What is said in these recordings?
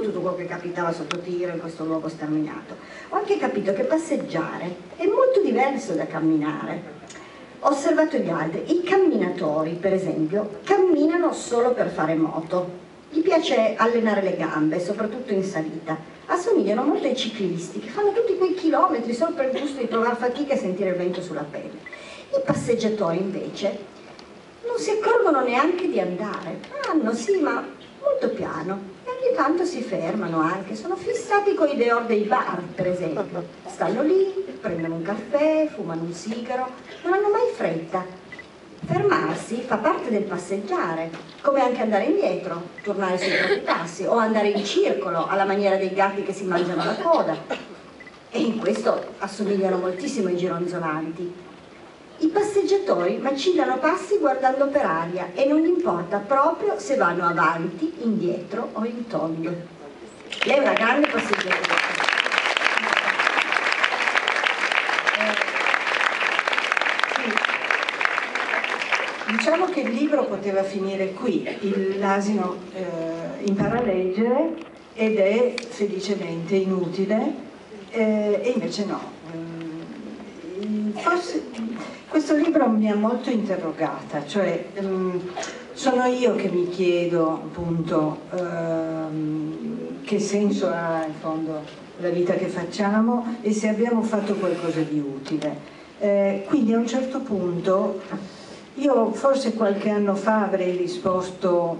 tutto quello che capitava sotto tiro in questo luogo sterminato. Ho anche capito che passeggiare è molto diverso da camminare. Ho osservato gli altri, i camminatori per esempio camminano solo per fare moto, gli piace allenare le gambe, soprattutto in salita, assomigliano molto ai ciclisti che fanno tutti quei chilometri solo per il gusto di provare fatica e sentire il vento sulla pelle. I passeggiatori invece non si accorgono neanche di andare, vanno sì ma molto piano e ogni tanto si fermano anche, sono fissati con i dehors dei bar per esempio, stanno lì, prendono un caffè, fumano un sigaro, non hanno mai fretta. Fermarsi fa parte del passeggiare, come anche andare indietro, tornare sui propri passi o andare in circolo alla maniera dei gatti che si mangiano la coda. E in questo assomigliano moltissimo ai gironzolanti. I passeggiatori macillano passi guardando per aria e non gli importa proprio se vanno avanti, indietro o in tondo. Lei è una grande passeggiatrice. Diciamo che il libro poteva finire qui, l'asino impara a leggere ed è felicemente inutile, e invece no. Forse questo libro mi ha molto interrogata, cioè sono io che mi chiedo appunto che senso ha in fondo la vita che facciamo e se abbiamo fatto qualcosa di utile. Quindi a un certo punto io forse qualche anno fa avrei risposto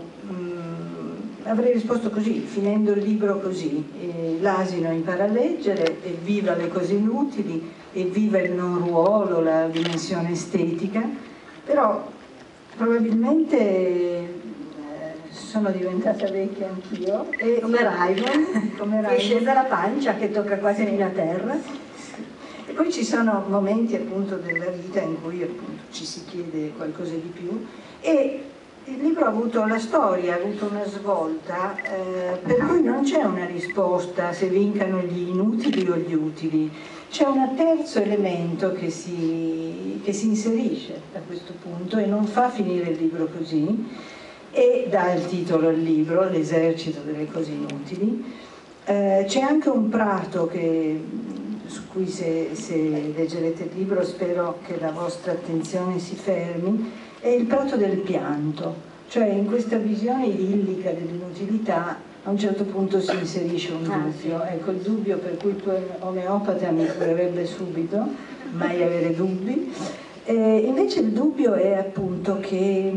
così, finendo il libro così, l'asino impara a leggere, evviva le cose inutili, evviva il non ruolo, la dimensione estetica, però probabilmente sono diventata vecchia anch'io. Come Raimond, che è scesa la pancia, che tocca quasi nella terra. E poi ci sono momenti appunto della vita in cui appunto ci si chiede qualcosa di più e il libro ha avuto, la storia ha avuto una svolta per cui non c'è una risposta se vincano gli inutili o gli utili, c'è un terzo elemento che si inserisce a questo punto e non fa finire il libro così e dà il titolo al libro, L'esercito delle cose inutili. C'è anche un prato su cui se leggerete il libro spero che la vostra attenzione si fermi, è il prato del pianto, cioè in questa visione idillica dell'inutilità a un certo punto si inserisce un dubbio, ecco il dubbio per cui il tuo omeopata mi curerebbe subito, mai avere dubbi, invece il dubbio è appunto che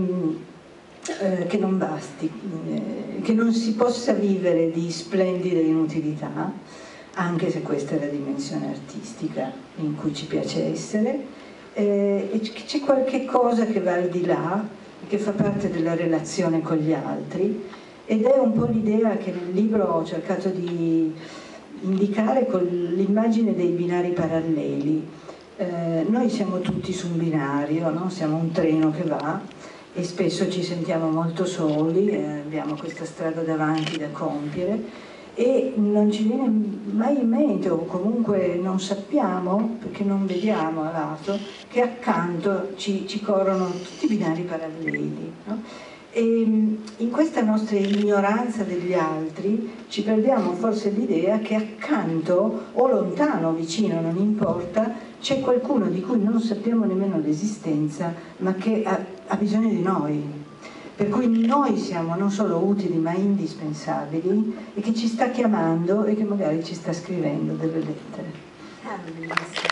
non basti, che non si possa vivere di splendide inutilità, anche se questa è la dimensione artistica in cui ci piace essere, e c'è qualche cosa che va al di là, che fa parte della relazione con gli altri, ed è un po' l'idea che nel libro ho cercato di indicare con l'immagine dei binari paralleli. Noi siamo tutti su un binario, no? Siamo un treno che va e spesso ci sentiamo molto soli, abbiamo questa strada davanti da compiere e non ci viene mai in mente, o comunque non sappiamo, perché non vediamo a lato, che accanto ci corrono tutti i binari paralleli, no? E in questa nostra ignoranza degli altri ci perdiamo forse l'idea che accanto o lontano o vicino, non importa, c'è qualcuno di cui non sappiamo nemmeno l'esistenza ma che ha bisogno di noi, per cui noi siamo non solo utili ma indispensabili e che ci sta chiamando e che magari ci sta scrivendo delle lettere. Bellissimo.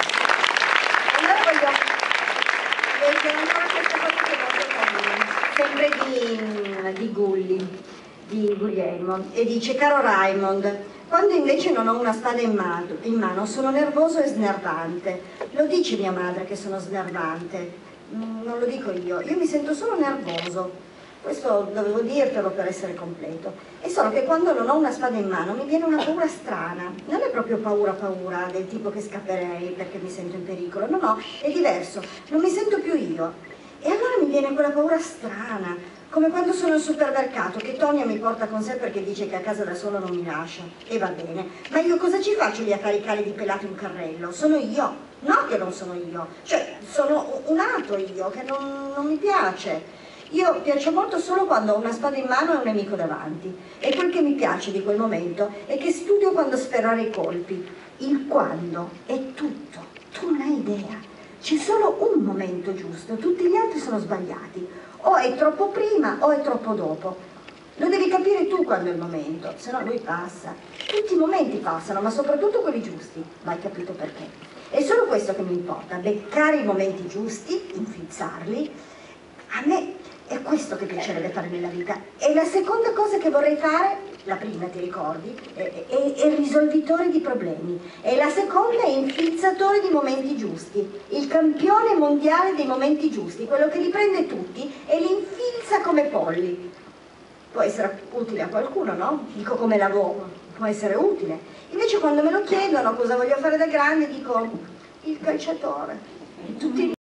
Allora voglio leggere ancora questa cosa che molto carina, sempre di Gulli, di Guglielmo, e dice: caro Raimond, quando invece non ho una spada in mano sono nervoso e snervante. Lo dice mia madre che sono snervante, non lo dico io mi sento solo nervoso. Questo dovevo dirtelo per essere completo. E solo che quando non ho una spada in mano mi viene una paura strana. Non è proprio paura del tipo che scapperei perché mi sento in pericolo. No, è diverso. Non mi sento più io. E allora mi viene quella paura strana, come quando sono al supermercato, che Tonia mi porta con sé perché dice che a casa da sola non mi lascia. E va bene. Ma io cosa ci faccio lì a caricare di pelati un carrello? Sono io. No che non sono io. Cioè, sono un altro io che non mi piace. Io piaccio molto solo quando ho una spada in mano e un nemico davanti. E quel che mi piace di quel momento è che studio quando sferrare i colpi. Il quando è tutto, tu non hai idea. C'è solo un momento giusto, tutti gli altri sono sbagliati. O è troppo prima o è troppo dopo. Lo devi capire tu quando è il momento, se no lui passa. Tutti i momenti passano, ma soprattutto quelli giusti. Ma hai capito perché? È solo questo che mi importa, beccare i momenti giusti, infilzarli. A me è questo che piacerebbe fare nella vita. E la seconda cosa che vorrei fare, la prima ti ricordi, è risolvitore di problemi. E la seconda è infilzatore di momenti giusti. Il campione mondiale dei momenti giusti, quello che li prende tutti e li infilza come polli. Può essere utile a qualcuno, no? Dico come lavoro, può essere utile. Invece quando me lo chiedono cosa voglio fare da grande, dico il calciatore. Tutti